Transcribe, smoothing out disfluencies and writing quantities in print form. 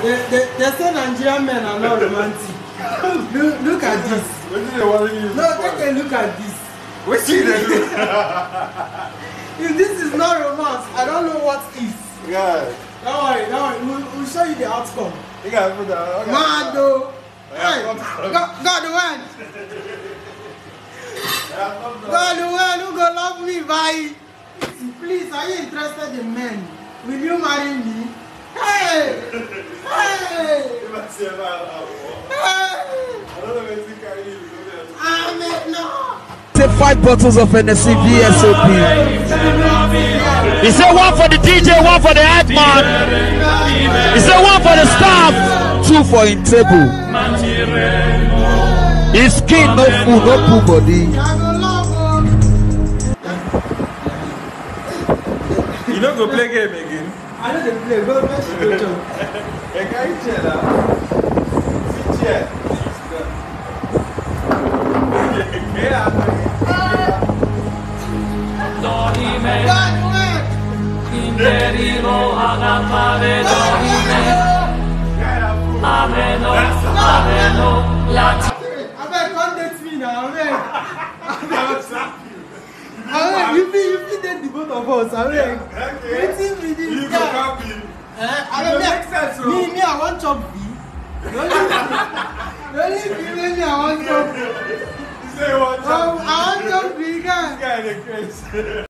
They say Nigerian men are not romantic. Look at this. No, take a look at this. If this is not romance, I don't know what is. Yeah. Don't worry. We'll show you the outcome. You gotta put that. Okay. Man, though. Hey, God the one. God the one who gonna love me, bye. Please, are you interested in men? Will you marry me? Hey! Hey! Say 5 bottles of NSC VSOP. He said 1 for the DJ, 1 for the head man. He said 1 for the staff, 2 for in table. His skin no food, no poo body. You don't go play game again. I know they play. Go let's go. Hey, can you chill now? Sit chair. You feel that the both of us. Waiting with this guy. Me, I want chop B. The only female I want chop. You say what? I want chop B, guy. This guy is crazy.